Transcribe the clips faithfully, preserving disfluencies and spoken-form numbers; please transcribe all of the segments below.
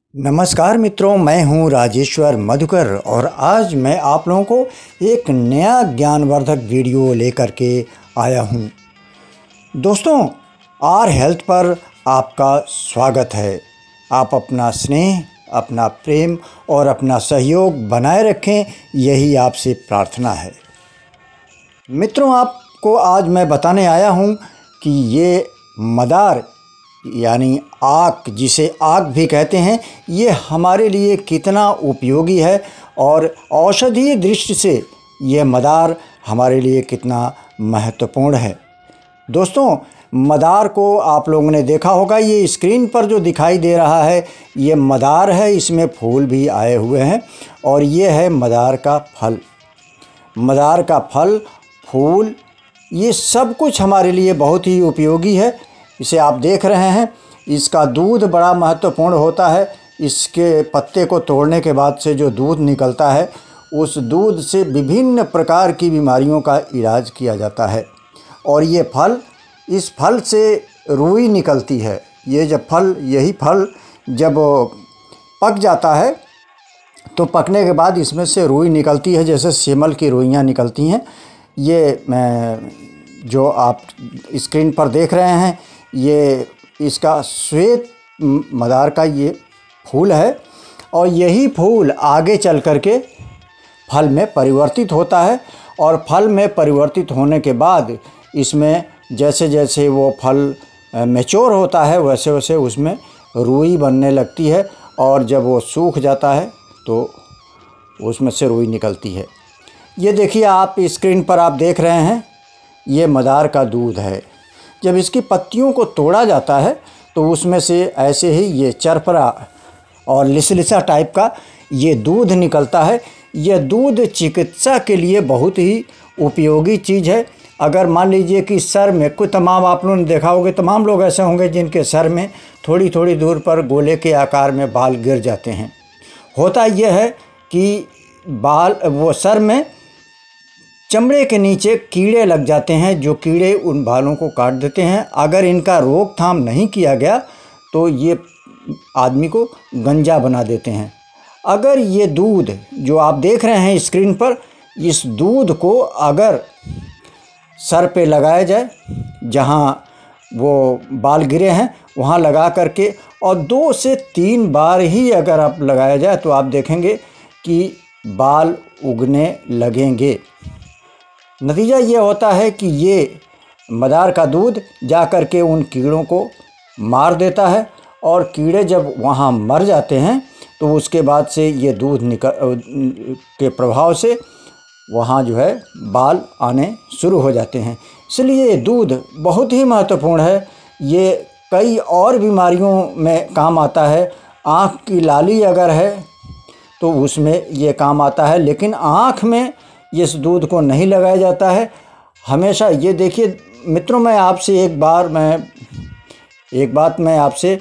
नमस्कार मित्रों, मैं हूं राजेश्वर मधुकर और आज मैं आप लोगों को एक नया ज्ञानवर्धक वीडियो लेकर के आया हूं। दोस्तों, आर हेल्थ पर आपका स्वागत है। आप अपना स्नेह, अपना प्रेम और अपना सहयोग बनाए रखें, यही आपसे प्रार्थना है। मित्रों, आपको आज मैं बताने आया हूं कि ये मदार यानी आक, जिसे आक भी कहते हैं, ये हमारे लिए कितना उपयोगी है और औषधीय दृष्टि से ये मदार हमारे लिए कितना महत्वपूर्ण है। दोस्तों, मदार को आप लोगों ने देखा होगा, ये स्क्रीन पर जो दिखाई दे रहा है ये मदार है। इसमें फूल भी आए हुए हैं और ये है मदार का फल। मदार का फल, फूल, ये सब कुछ हमारे लिए बहुत ही उपयोगी है। इसे आप देख रहे हैं, इसका दूध बड़ा महत्वपूर्ण होता है। इसके पत्ते को तोड़ने के बाद से जो दूध निकलता है, उस दूध से विभिन्न प्रकार की बीमारियों का इलाज किया जाता है। और ये फल, इस फल से रुई निकलती है। ये जब फल यही फल जब पक जाता है तो पकने के बाद इसमें से रुई निकलती है, जैसे सेमल की रुइयाँ निकलती हैं। ये जो आप स्क्रीन पर देख रहे हैं, ये इसका श्वेत मदार का ये फूल है और यही फूल आगे चल कर के फल में परिवर्तित होता है। और फल में परिवर्तित होने के बाद इसमें जैसे जैसे वो फल मैच्योर होता है, वैसे वैसे उसमें रुई बनने लगती है और जब वो सूख जाता है तो उसमें से रुई निकलती है। ये देखिए, आप स्क्रीन पर आप देख रहे हैं, ये मदार का दूध है। जब इसकी पत्तियों को तोड़ा जाता है तो उसमें से ऐसे ही ये चरपरा और लिसलिसा टाइप का ये दूध निकलता है। यह दूध चिकित्सा के लिए बहुत ही उपयोगी चीज़ है। अगर मान लीजिए कि सर में कोई, तमाम आप लोगों ने देखा होगा, तमाम लोग ऐसे होंगे जिनके सर में थोड़ी थोड़ी दूर पर गोले के आकार में बाल गिर जाते हैं। होता यह है कि बाल, वो सर में चमड़े के नीचे कीड़े लग जाते हैं, जो कीड़े उन बालों को काट देते हैं। अगर इनका रोकथाम नहीं किया गया तो ये आदमी को गंजा बना देते हैं। अगर ये दूध जो आप देख रहे हैं स्क्रीन पर, इस दूध को अगर सर पे लगाया जाए, जहाँ वो बाल गिरे हैं वहाँ लगा करके, और दो से तीन बार ही अगर आप लगाया जाए तो आप देखेंगे कि बाल उगने लगेंगे। नतीजा ये होता है कि ये मदार का दूध जा कर के उन कीड़ों को मार देता है और कीड़े जब वहाँ मर जाते हैं तो उसके बाद से ये दूध निकल के प्रभाव से वहाँ जो है बाल आने शुरू हो जाते हैं। इसलिए दूध बहुत ही महत्वपूर्ण है। ये कई और बीमारियों में काम आता है। आँख की लाली अगर है तो उसमें ये काम आता है, लेकिन आँख में इस दूध को नहीं लगाया जाता है हमेशा। ये देखिए मित्रों, मैं आपसे एक बार मैं एक बात मैं आपसे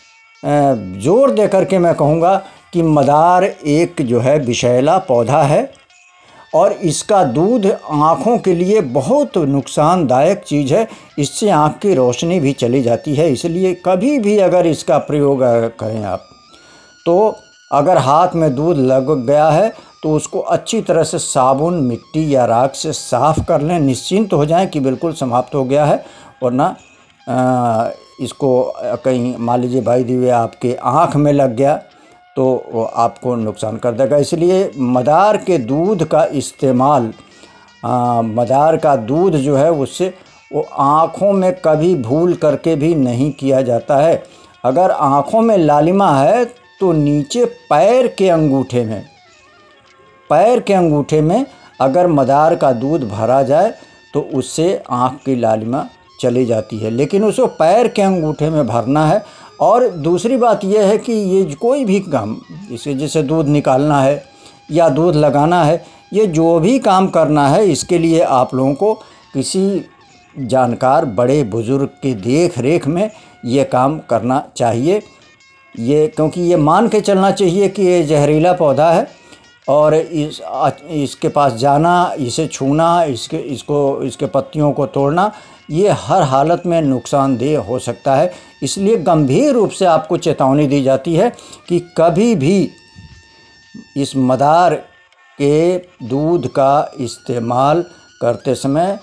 ज़ोर दे कर के मैं कहूँगा कि मदार एक जो है विषैला पौधा है और इसका दूध आँखों के लिए बहुत नुकसानदायक चीज़ है। इससे आँख की रोशनी भी चली जाती है। इसलिए कभी भी अगर इसका प्रयोग करें आप, तो अगर हाथ में दूध लग गया है तो उसको अच्छी तरह से साबुन, मिट्टी या राख से साफ़ कर लें। निश्चिंत हो जाएं कि बिल्कुल समाप्त हो गया है, वरना इसको कहीं मान लीजिए भाई दिवे आपके आँख में लग गया तो वो आपको नुकसान कर देगा। इसलिए मदार के दूध का इस्तेमाल, मदार का दूध जो है उससे वो आँखों में कभी भूल करके भी नहीं किया जाता है। अगर आँखों में लालिमा है तो नीचे पैर के अंगूठे में पैर के अंगूठे में अगर मदार का दूध भरा जाए तो उससे आँख की लालिमा चली जाती है, लेकिन उसको पैर के अंगूठे में भरना है। और दूसरी बात यह है कि ये कोई भी काम, इसे जैसे दूध निकालना है या दूध लगाना है, ये जो भी काम करना है, इसके लिए आप लोगों को किसी जानकार बड़े बुज़ुर्ग की देख रेख में ये काम करना चाहिए। ये क्योंकि ये मान के चलना चाहिए कि ये जहरीला पौधा है और इस इसके पास जाना, इसे छूना, इसके इसको इसके पत्तियों को तोड़ना, ये हर हालत में नुकसानदेह हो सकता है। इसलिए गंभीर रूप से आपको चेतावनी दी जाती है कि कभी भी इस मदार के दूध का इस्तेमाल करते समय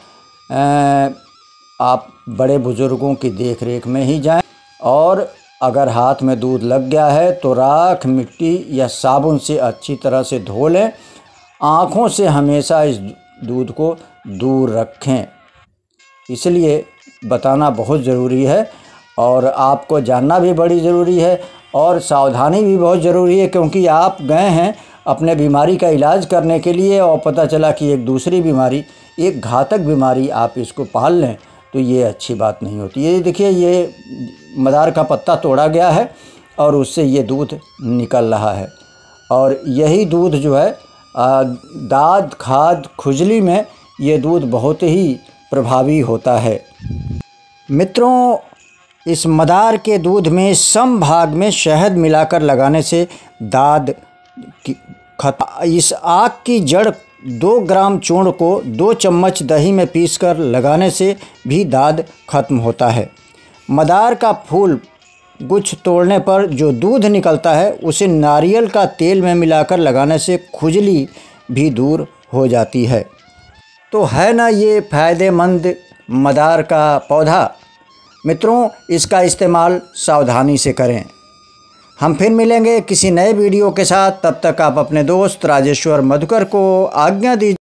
आप बड़े बुज़ुर्गों की देख रेख में ही जाएं, और अगर हाथ में दूध लग गया है तो राख, मिट्टी या साबुन से अच्छी तरह से धो लें। आँखों से हमेशा इस दूध को दूर रखें। इसलिए बताना बहुत ज़रूरी है और आपको जानना भी बड़ी ज़रूरी है और सावधानी भी बहुत ज़रूरी है, क्योंकि आप गए हैं अपने बीमारी का इलाज करने के लिए और पता चला कि एक दूसरी बीमारी, एक घातक बीमारी आप इसको पाल लें, तो ये अच्छी बात नहीं होती। ये देखिए, ये मदार का पत्ता तोड़ा गया है और उससे ये दूध निकल रहा है, और यही दूध जो है दाद, खाद, खुजली में ये दूध बहुत ही प्रभावी होता है। मित्रों, इस मदार के दूध में सम भाग में शहद मिलाकर लगाने से दाद की खत इस आग की जड़ दो ग्राम चूर्ण को दो चम्मच दही में पीसकर लगाने से भी दाद खत्म होता है। मदार का फूल गुच्छ तोड़ने पर जो दूध निकलता है उसे नारियल का तेल में मिलाकर लगाने से खुजली भी दूर हो जाती है। तो है ना ये फ़ायदेमंद मदार का पौधा। मित्रों, इसका इस्तेमाल सावधानी से करें। हम फिर मिलेंगे किसी नए वीडियो के साथ। तब तक आप अपने दोस्त राजेश्वर मधुकर को आज्ञा दीजिए।